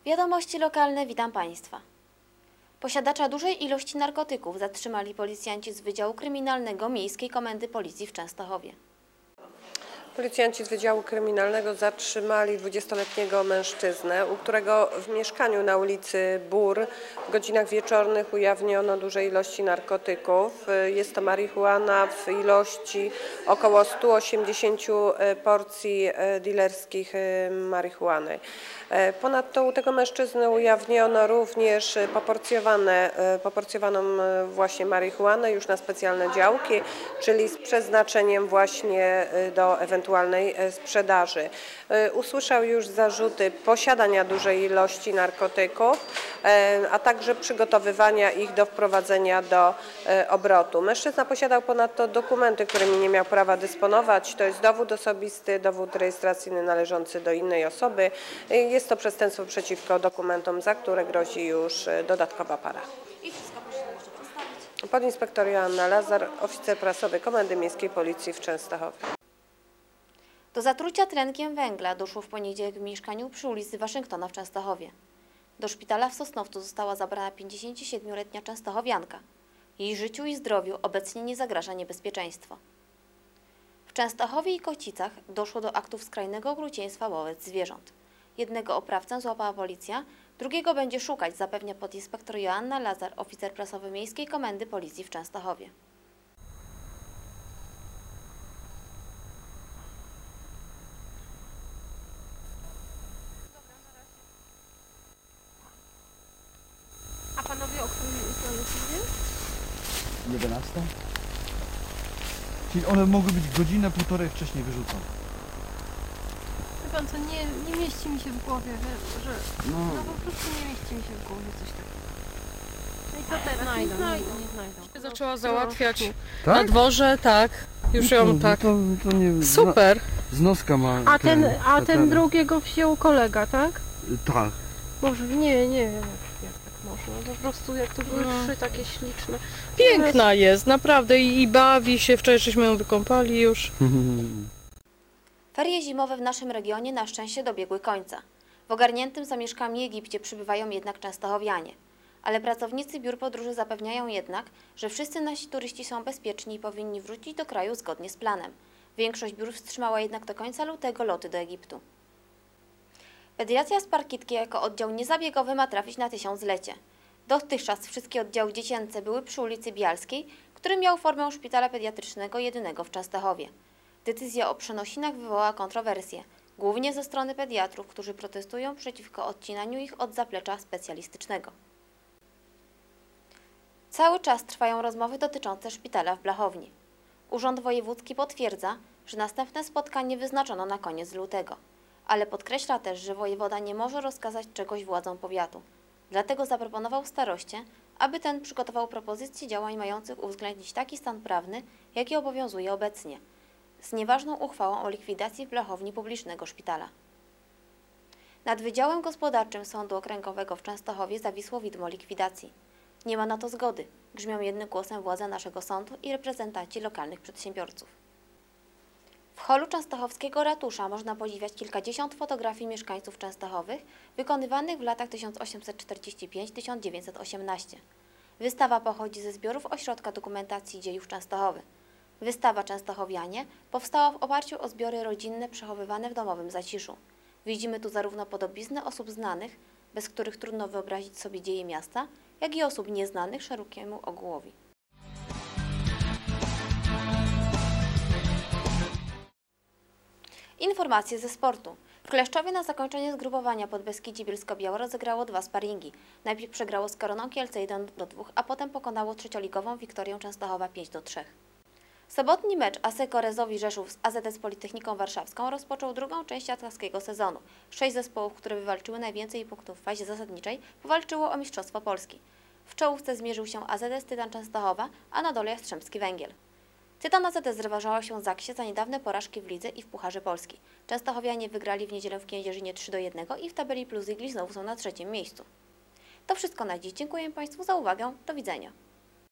Wiadomości lokalne, witam Państwa. Posiadacza dużej ilości narkotyków zatrzymali policjanci z Wydziału Kryminalnego Miejskiej Komendy Policji w Częstochowie. Policjanci z Wydziału Kryminalnego zatrzymali 20-letniego mężczyznę, u którego w mieszkaniu na ulicy Bór w godzinach wieczornych ujawniono duże ilości narkotyków. Jest to marihuana w ilości około 180 porcji dealerskich marihuany. Ponadto u tego mężczyzny ujawniono również poporcjowaną właśnie marihuanę już na specjalne działki, czyli z przeznaczeniem właśnie do ewentualnej sprzedaży. Usłyszał już zarzuty posiadania dużej ilości narkotyków, a także przygotowywania ich do wprowadzenia do obrotu. Mężczyzna posiadał ponadto dokumenty, którymi nie miał prawa dysponować. To jest dowód osobisty, dowód rejestracyjny należący do innej osoby. Jest to przestępstwo przeciwko dokumentom, za które grozi już dodatkowa kara. I wszystko proszę jeszcze przedstawić. Podinspektor Joanna Lazar, oficer prasowy Komendy Miejskiej Policji w Częstochowie. Do zatrucia tlenkiem węgla doszło w poniedziałek w mieszkaniu przy ulicy Waszyngtona w Częstochowie. Do szpitala w Sosnowcu została zabrana 57-letnia częstochowianka. Jej życiu i zdrowiu obecnie nie zagraża niebezpieczeństwo. W Częstochowie i Kocicach doszło do aktów skrajnego okrucieństwa wobec zwierząt. Jednego oprawcę złapała policja, drugiego będzie szukać, zapewnia podinspektor Joanna Lazar, oficer prasowy Miejskiej Komendy Policji w Częstochowie. A panowie o którym znaleźli? 11? Czyli one mogły być godzinę, półtorej wcześniej wyrzucone. Wie pan co, nie mieści mi się w głowie, że No. po prostu nie mieści mi się w głowie coś takiego. No i co teraz? Nie znajdą. Zaczęła załatwiać Tak? na dworze, tak. Już ją tak. To nie, Super. Znoska ma. A ten drugiego wziął kolega, tak? Tak. Boże, nie wiem jak tak można. Po prostu jak to były trzy takie śliczne. Piękna jest, naprawdę i bawi się. Wczoraj żeśmy ją wykąpali już. Ferie zimowe w naszym regionie na szczęście dobiegły końca. W ogarniętym zamieszkami Egipcie przybywają jednak częstochowianie. Ale pracownicy biur podróży zapewniają jednak, że wszyscy nasi turyści są bezpieczni i powinni wrócić do kraju zgodnie z planem. Większość biur wstrzymała jednak do końca lutego loty do Egiptu. Pediatria z Parkitki jako oddział niezabiegowy ma trafić na 1000-lecie. Dotychczas wszystkie oddziały dziecięce były przy ulicy Bialskiej, który miał formę szpitala pediatrycznego jedynego w Częstochowie. Decyzja o przenosinach wywołała kontrowersje, głównie ze strony pediatrów, którzy protestują przeciwko odcinaniu ich od zaplecza specjalistycznego. Cały czas trwają rozmowy dotyczące szpitala w Blachowni. Urząd Wojewódzki potwierdza, że następne spotkanie wyznaczono na koniec lutego, ale podkreśla też, że wojewoda nie może rozkazać czegoś władzom powiatu. Dlatego zaproponował staroście, aby ten przygotował propozycje działań mających uwzględnić taki stan prawny, jaki obowiązuje obecnie, z nieważną uchwałą o likwidacji w Blachowni publicznego szpitala. Nad Wydziałem Gospodarczym Sądu Okręgowego w Częstochowie zawisło widmo likwidacji. Nie ma na to zgody, grzmią jednym głosem władze naszego sądu i reprezentanci lokalnych przedsiębiorców. W holu częstochowskiego ratusza można podziwiać kilkadziesiąt fotografii mieszkańców częstochowych wykonywanych w latach 1845-1918. Wystawa pochodzi ze zbiorów Ośrodka Dokumentacji Dziejów Częstochowy. Wystawa Częstochowianie powstała w oparciu o zbiory rodzinne przechowywane w domowym zaciszu. Widzimy tu zarówno podobizny osób znanych, bez których trudno wyobrazić sobie dzieje miasta, jak i osób nieznanych szerokiemu ogółowi. Informacje ze sportu. W Kleszczowie na zakończenie zgrupowania Podbeskidzie Bielsko-Biała rozegrało 2 sparingi. Najpierw przegrało z Koroną Kielce 1-2, a potem pokonało trzecioligową Wiktorię Częstochowa 5-3. Sobotni mecz ASEKO Rezowi Rzeszów z AZS Politechniką Warszawską rozpoczął drugą część atlaskiego sezonu. 6 zespołów, które wywalczyły najwięcej punktów w fazie zasadniczej, powalczyło o Mistrzostwo Polski. W czołówce zmierzył się AZS Tytan Częstochowa, a na dole Jastrzębski Węgiel. Tytan AZS zrewanżował się Zaksie za niedawne porażki w lidze i w Pucharze Polski. Częstochowianie wygrali w niedzielę w Kędzierzynie 3-1 i w tabeli Plus Igli znowu są na 3. miejscu. To wszystko na dziś. Dziękuję Państwu za uwagę. Do widzenia.